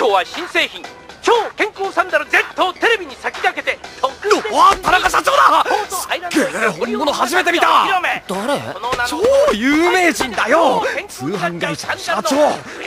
日は新製品超健康サンダル Z をテレビに先駆けて特別田中社長だ。すっげえ本物初めて見た。 誰？ 超有名人だよ。通販会社の社長。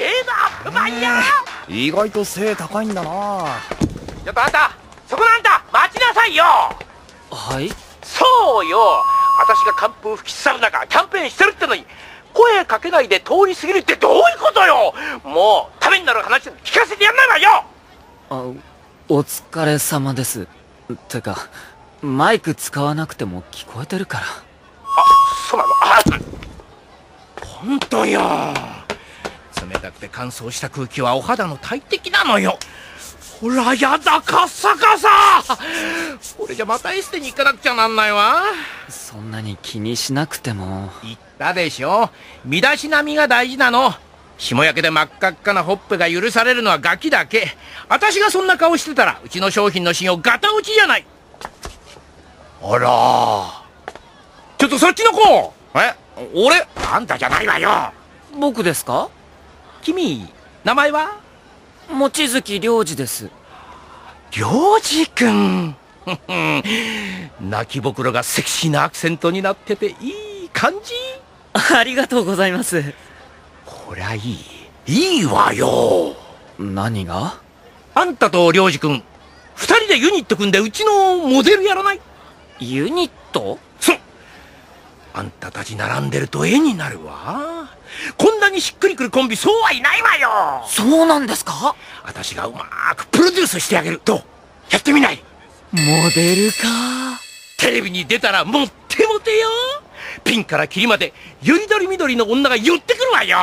意外と背高いんだな。 ちょっとあんた、そこのあんた待ちなさいよ。 はい。 そうよ、私が寒風吹き去る中キャンペーンしてるってのに声かけないで通り過ぎるってどういうことよ。もうためになる話聞かせてやんないわよ。 お疲れ様です。てかマイク使わなくても聞こえてるから。 そうなの。本当よ、冷たくて乾燥した空気はお肌の大敵なのよ。ほらやだ、カッサカサ。これじゃまたエステに行かなくちゃなんないわ。 そんなに気にしなくても。 言ったでしょ、身だしなみが大事なの。霜焼けで真っ赤っかなほっぺが許されるのはガキだけ。私がそんな顔してたらうちの商品の信用ガタ落ちじゃない。あら、ちょっとそっちの子。 俺？ あんたじゃないわよ。 僕ですか？ 君名前は？ 望月良二です。 良二くん。泣きぼくろがセクシーなアクセントになってていい感じ。 ありがとうございます。 こりゃいいわよ。 何が？ あんたと良二くん二人でユニット組んでうちのモデルやらない？ ユニット？ そう、あんたたち並んでると絵になるわ。こんなにしっくりくるコンビそうはいないわよ。 そうなんですか？ 私がうまーくプロデュースしてあげる。どう？やってみない？ モデルか。 テレビに出たらモッテモテよ。ピンからキリまでよりどりみどりの女が寄ってくるわよ。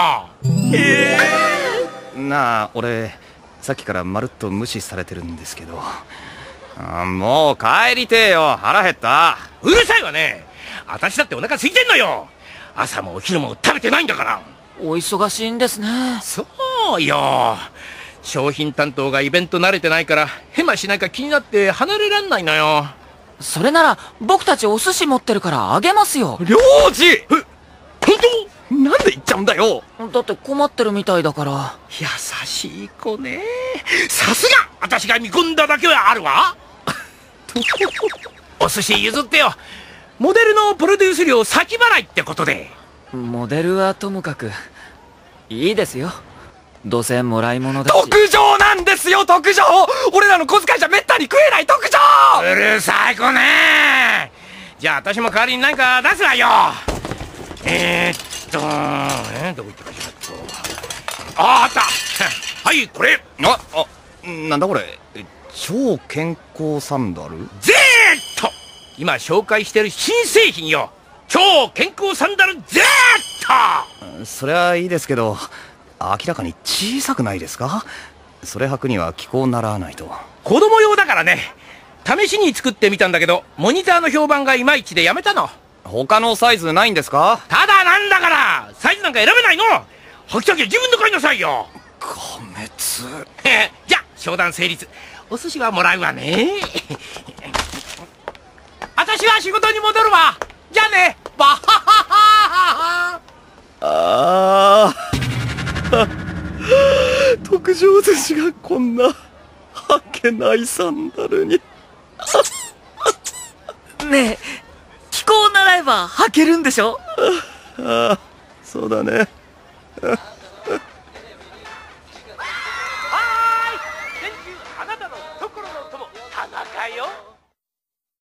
なあ、俺さっきからまるっと無視されてるんですけど。もう帰りてえよ、腹減った。 うるさいわね。私だってお腹空いてんのよ。朝もお昼も食べてないんだから。 お忙しいんですね。 そうよ、商品担当がイベント慣れてないからヘマしないか気になって離れらんないのよ。 それなら僕たちお寿司持ってるからあげますよ。 良二！ 本当？ なんで言っちゃうんだよ。 だって困ってるみたいだから。 優しい子ね。さすが私が見込んだだけはあるわ。お寿司譲ってよ。モデルのプロデュース料先払いってことで。 モデルはともかくいいですよ。どうせもらい物だし。 特上なんですよ、特上。俺らの小遣いじゃめったに食えない特上。 うるさい子ね。じゃあ私も代わりに何か出すわよ。どこ行ったかしら。あったはい、これ。 なんだこれ。超健康サンダル？ Z！ 今紹介してる新製品よ。超健康サンダル Z！ そりゃいいですけど、明らかに小さくないですか？それ履くには気候習わないと。 子供用だからね。試しに作ってみたんだけどモニターの評判がいまいちでやめたの。 他のサイズないんですか？ ただなんだからサイズなんか選べないの。履きたきゃ自分で買いなさいよ。 破滅。 じゃあ商談成立。お寿司はもらうわね。私は仕事に戻るわ。じゃあね、バハハハ。 あ特上寿司がこんな履けないサンダルに。 ねえ、気候習えば履けるんでしょ？ ああ、そうだね。 はーい、連中あなたの懐の友田中よ。